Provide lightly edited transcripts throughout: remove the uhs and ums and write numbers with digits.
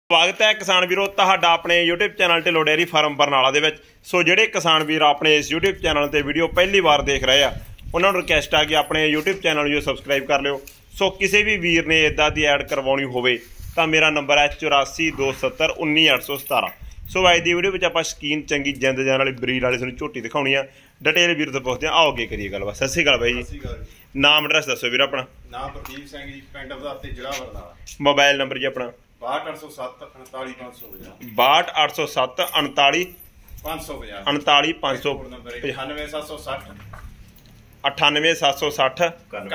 स्वागत है किसान वीरों तुहाडा अपने YouTube channel Dhillon dairy farm Barnala दे विच। सो जिहड़े किसान वीर अपने इस यूट्यूब चैनल ते वीडियो पहली बार देख रहे हैं उन्हां नूं रिक्वेस्ट आ कि अपने यूट्यूब चैनल जो सबसक्राइब कर लिओ। सो किसी भी वीर ने इदां दी ऐड करवाउणी होवे तां मेरा नंबर है 8427191817। सो अज दी वीडियो में आपां शकीन चंगी जिंद जान वाली ब्रीड वाली तुहानूं झोटी दिखाउणी आ। डिटेल वीर तो पुछदे आओ अगे करिए गलबात। सत श्री अकाल बाई जी। नाम एड्रैस दसो वीर अपना। नाम प्रदीप सिंह जी, पिंड बधाते, जिला बरनाला। मोबाइल नंबर जी अपना 62 807 62 807 49 550 98760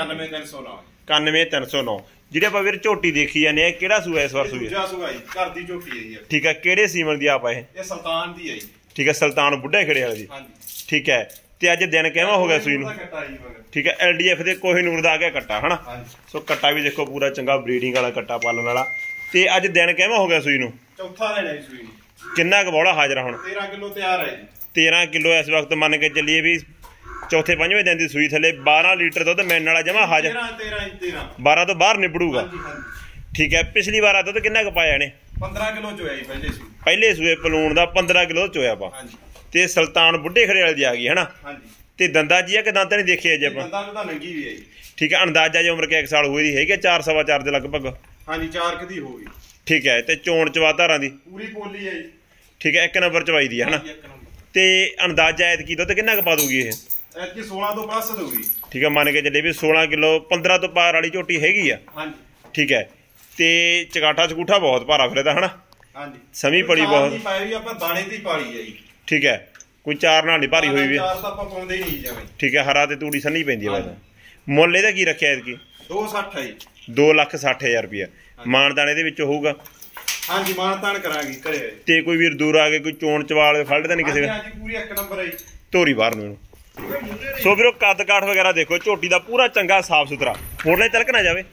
98760 ਜਿਹੜੇ ਆਪਾਂ ਵੀਰ ਝੋਟੀ ਦੇਖੀ ਜਾਂਦੇ ਆ ਕਿਹੜਾ ਸੂਆ ਇਸ ਵਾਰ ਸੂਈ ਦੂਜਾ ਸੂਆ ਜੀ, ਘਰ ਦੀ ਝੋਟੀ ਹੈ ਜੀ। ਠੀਕ ਹੈ, ਕਿਹੜੇ ਸੀਮਨ ਦੀ ਆਪ ਇਹ ਸੁਲਤਾਨ ਦੀ ਹੈ ਜੀ। ਠੀਕ ਹੈ, ਸੁਲਤਾਨ ਬੁੱਢੇ ਖੜੇ ਵਾਲੀ ਦੀ। ਹਾਂਜੀ ਠੀਕ ਹੈ, ਤੇ ਅੱਜ ਦਿਨ ਕਿਵੇਂ ਹੋ ਗਿਆ ਸੂਈ ਨੂੰ? ਠੀਕ ਹੈ, LDF ਦੇ ਕੋਹੀਨੂਰ ਦਾ ਆ ਗਿਆ ਕੱਟਾ ਹਨਾ। ਸੋ ਕੱਟਾ ਵੀ ਦੇਖੋ ਪੂਰਾ ਚੰਗਾ ਬਰੀਡਿੰਗ ਵਾਲਾ ਕੱਟਾ ਪਾਲਣ ਵਾਲਾ। ਤੇ ਅੱਜ ਦਿਨ ਕਿਵੇਂ ਹੋ ਗਿਆ ਸੂਈ ਨੂੰ? ਚੌਥਾ ਦਿਨ ਹੈ ਜੀ ਸੂਈ ਨੂੰ। ਕਿੰਨਾ ਕੁ ਬੋਲਾ ਹਾਜ਼ਰ ਹੁਣ? 13 ਕਿਲੋ ਤਿਆਰ ਹੈ ਜੀ। 13 ਕਿਲੋ ਇਸ ਵਕਤ ਮੰਨ ਕੇ ਚੱਲੀਏ ਵੀ ਚੌਥੇ ਪੰਜਵੇਂ ਦਿਨ ਦੀ ਸੂਈ ਥੱਲੇ 12 ਲੀਟਰ ਦੁੱਧ ਮਿਲਣ ਵਾਲਾ ਜਮਾ ਹਾਜ਼ਰ। 12 ਤੋਂ ਬਾਹਰ ਨਿਬੜੂਗਾ। ਠੀਕ ਹੈ, ਪਿਛਲੀ ਵਾਰ ਦੁੱਧ ਕਿੰਨਾ ਕੁ ਪਾਇਆ ਇਹਨੇ? 15 ਕਿਲੋ ਚੋਇਆ ਜੀ ਪਹਿਲੇ ਸੂਏ। ਪਹਿਲੇ ਸੂਏ ਪਲੂਣ ਦਾ 15 ਕਿਲੋ ਚੋਇਆ ਪਾ। ਤੇ ਸੁਲਤਾਨ ਬੁੱਢੇ ਖੜੇ ਵਾਲੀ ਦੀ ਆ ਗਈ ਹਨਾ। ਤੇ ਦੰਦਾ ਜੀ ਆ ਕਿ ਦੰਦ ਨਹੀਂ ਦੇਖਿਆ ਜੇ ਆਪਾਂ? ਦੰਦਾਂ ਤਾਂ ਨੰਗੀ ਵੀ ਹੈ ਜੀ। ਠੀਕ ਹੈ, ਅੰਦਾਜ਼ਾ ਜੇ ਉਮਰ ਕਿ 1 ਸਾਲ ਹੋਈ ਦੀ ਹੈਗੀ 4 ਸਵਾ 4 ਦੇ ਲਗਭਗ। ਹਾਂਜੀ 4 ਕਦੀ ਹੋ ਗਈ। ਠੀਕ ਹੈ, ਤੇ ਚੋਣ ਚਵਾ ਧਾਰਾਂ ਦੀ ਪੂਰੀ ਪੋਲੀ ਹੈ ਜੀ। ਠੀਕ ਹੈ, 1 ਨੰਬਰ ਚਵਾਈ ਦੀ ਹੈ ਹਨਾ। ਤੇ ਅੰਦਾਜ਼ਾ ਐਤਕੀ ਦੁੱਧ ਕਿੰਨਾ ਕੁ ਪਾ ਦੂਗੀ ਇਹ? ਐਤਕੀ 16 ਤੋਂ ਪਲੱਸ ਦਊਗੀ। ਠੀਕ ਹੈ, ਮੰਨ ਕੇ ਚੱਲੇ ਵੀ 16 ਕਿਲੋ 15 ਤੋਂ ਪਾਰ ਵਾਲੀ ਝੋਟੀ ਹੈਗੀ ਆ। ਹਾਂਜੀ ਠੀਕ ਹੈ, ਤੇ ਚਗਾਠਾ ਚਗੂਠਾ ਬਹੁਤ ਭਾਰਾ ਫਿਰ ਇਹਦਾ ਹਨਾ। ਹਾਂਜੀ ਸਮੀ ਪੜੀ ਬਹੁਤ ਪਾਈ ਵੀ ਆਪਾਂ ਦਾਣੇ ਦੀ ਪਾਲੀ ਹੈ ਜੀ। ਠੀਕ ਹੈ, ਕੋਈ ਚਾਰ ਨਾਲ ਨਹੀਂ ਭਾਰੀ ਹੋਈ ਵੀ। ਚਾਰ ਤਾਂ ਆਪਾਂ ਪਾਉਂਦੇ ਹੀ ਨਹੀਂ ਜਿਵੇਂ। ਠੀਕ ਹੈ, ਹਰਾ ਤੇ ਤੂੜੀ ਸੰਨੀ ਪੈਂਦੀ ਹੈ ਵੈਸੇ। ਮੁੱਲ ਇਹਦਾ ਕੀ ਰੱਖਿਆ ਐਤਕੀ? 260 ਹੈ ਜੀ। 2,60,000 ਰੁਪਇਆ ਮਾਨਦਾਨ ਇਹਦੇ ਵਿੱਚ ਹੋਊਗਾ। ਹਾਂਜੀ ਮਾਨਤਾਨ ਕਰਾਂਗੇ ਘਰੇ। ਤੇ ਕੋਈ ਵੀਰ ਦੂਰ ਆ ਕੇ ਕੋਈ ਚੋਣ ਚਵਾਲ ਫਲਟ ਤਾਂ ਨਹੀਂ ਕਿਸੇ? ਹਾਂਜੀ ਪੂਰੀ 1 ਨੰਬਰ ਹੈ ਜੀ। ਧੋਰੀ ਬਾਹਰ ਨੂੰ। ਸੋ ਵੀਰੋ ਕੱਦ ਕਾਠ ਵਗੈਰਾ ਦੇਖੋ ਝੋਟੀ ਦਾ ਪੂਰਾ ਚੰਗਾ ਸਾਫ ਸੁਥਰਾ, ਹੋਰਲੇ ਤਿਲਕ ਨਾ ਜਾਵੇ।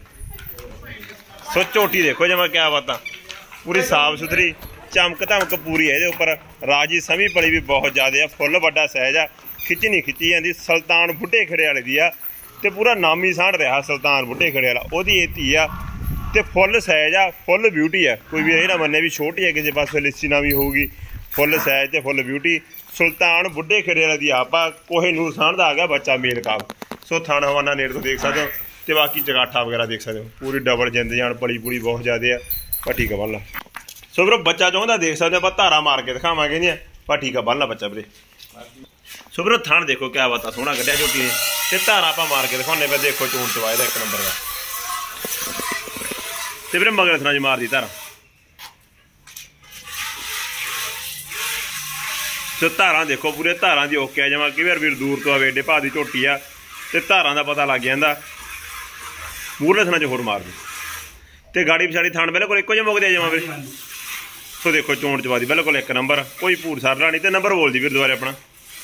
ਸੋ ਝੋਟੀ ਦੇਖੋ ਜਮਾ ਕਿਆ ਬਾਤਾਂ, ਪੂਰੀ ਸਾਫ ਸੁਥਰੀ, ਚਮਕ ਧਮਕ ਪੂਰੀ ਹੈ ਇਹਦੇ ਉੱਪਰ। ਰਾਜੀ ਸਮੀ ਪਲੀ ਵੀ ਬਹੁਤ ਜ਼ਿਆਦਾ ਆ, ਫੁੱਲ ਵੱਡਾ ਸਾਈਜ਼ ਆ, ਖਿੱਚੀ ਨਹੀਂ ਖਿੱਚੀ ਜਾਂਦੀ। ਸੁਲਤਾਨ ਬੁੱਢੇ ਖੜੇ ਵਾਲੇ ਦੀ ਆ ਤੇ ਪੂਰਾ ਨਾਮੀ ਸਾਂਢ ਰਿਹਾ ਸੁਲਤਾਨ ਬੁੱਢੇ ਖੜੇ ਵਾਲਾ। ਉਹਦੀ ਇਹ ਧੀ ਆ ਤੇ ਫੁੱਲ ਸਾਈਜ਼ ਆ, ਫੁੱਲ ਬਿਊਟੀ ਆ। ਕੋਈ ਵੀ ਇਹ ਨਾ ਮੰਨੇ ਵੀ ਛੋਟੀ ਹੈ ਕਿਸੇ ਪਾਸੇ ਲਿੱਸੀ ਨਾ ਵੀ ਹੋਊਗੀ। ਫੁੱਲ ਸਾਈਜ਼ ਤੇ ਫੁੱਲ ਬਿਊਟੀ ਸੁਲਤਾਨ ਬੁੱਢੇ ਖੜੇ ਵਾਲੇ ਦੀ ਆਪਾਂ ਕੋਹੀਨੂਰ ਸਾਂਢ ਦਾ ਆ ਗਿਆ ਬੱਚਾ ਮੇਲ ਕਾਬ। ਸੋ ਥਣ ਹਵਾਨਾ ਨੇੜ ਤੋਂ ਦੇਖ ਸਕਦੇ ਹੋ ਤੇ ਬਾਕੀ ਚਗਾਠਾ ਵਗੈਰਾ ਦੇਖ ਸਕਦੇ ਹੋ। ਪੂਰੀ ਡਬਲ ਜਿੰਦ ਜਾਨ ਪਲੀ ਪੂਰੀ ਬਹੁਤ ਜ਼ਿਆਦਾ ਆ। ਭੱਠੀ ਕਾ ਬੰਨ੍ਹਲਾ। ਸੋ ਵੀਰੋ ਬੱਚਾ ਚਾਹੁੰਦਾ ਦੇਖ ਸਕਦੇ ਆਪਾਂ ਧਾਰਾ ਮਾਰ ਕੇ ਦਿਖਾਵਾਂਗੇ ਨਹੀਂ। ਭੱਠੀ ਕਾ ਬੰਨ੍ਹਲਾ ਬੱਚਾ ਵੀਰੇ। ਸੋ ਵੀਰੋ ਥਣ ਦੇਖੋ ਕਿਆ ਬਾਤਾਂ ਸੋਹਣਾ ਕੱਢਿਆ ਝੋਟੀ ਨੇ ਤੇ ਧਾਰਾ ਆਪਾਂ ਮਾਰ ਕੇ ਦਿਖਾਉਂਦੇ ਪਏ। ਦੇਖੋ ਚੋਣ ਚਵਾਏ ਦਾ 1 ਨੰਬਰ ਦਾ। ਤੇ ਵੀਰੇ ਮਗਰ ਥਣਾ 'ਚ ਮਾਰਦੀ ਧਾਰਾ। ਸੋ ਧਾਰਾਂ ਦੇਖੋ ਪੂਰੇ ਧਾਰਾਂ ਦੀ ਓਕੇ ਆ ਜਮਾ। ਕਈ ਵਾਰ ਵੀਰ ਦੂਰ ਤੋਂ ਆਵੇ ਏਡੇ ਭਾਅ ਦੀ ਝੋਟੀ ਆ ਤੇ ਧਾਰਾਂ ਦਾ ਪਤਾ ਲੱਗ ਜਾਂਦਾ। ਮੂਹਰਲੇ ਥਣਾ 'ਚ ਹੋਰ ਮਾਰਦੀ ਤੇ ਗਾੜੀ ਪਿਛਾੜੀ ਥਣ ਬਿਲਕੁਲ ਇੱਕੋ ਜਿਹੇ ਮੁੱਕਦੇ ਜਮਾ ਵੀਰੇ। ਸੋ ਦੇਖੋ ਚੋਣ ਚਵਾ ਦੀ ਬਿਲਕੁਲ 1 ਨੰਬਰ, ਕੋਈ ਭੂਰ ਸਰਲਾ ਨਹੀਂ। ਤੇ ਨੰਬਰ ਬੋਲਦੀ ਵੀਰ ਦੁਬਾਰੇ ਆਪਣਾ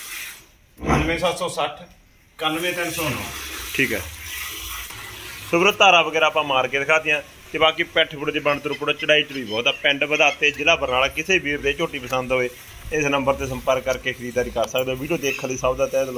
9760 91309। ਠੀਕ ਹੈ। ਸੋ ਵੀਰੋ ਧਾਰਾ ਵਗੈਰਾ ਆਪਾਂ ਮਾਰ ਕੇ ਦਿਖਾਤੀਆਂ ਤੇ ਬਾਕੀ ਪੈਠ ਫੁੱਟ 'ਚ ਬਣਤਰ ਪੁੜ ਚੜਾਈ ਚੜੀ ਬਹੁਤ ਆ। ਪਿੰਡ ਵਧਾਤੇ, ਜ਼ਿਲ੍ਹਾ ਬਰਨਾਲਾ। ਕਿਸੇ ਵੀਰ ਦੇ ਝੋਟੀ ਪਸੰਦ ਹੋਵੇ ਇਸ ਨੰਬਰ ਤੇ ਸੰਪਰਕ ਕਰਕੇ ਖਰੀਦਦਾਰੀ ਕਰ ਸਕਦੇ ਹੋ। ਵੀਡੀਓ ਦੇਖਣ ਲਈ ਸਭ ਦਾ ਤਹਿ ਦਿਲੋਂ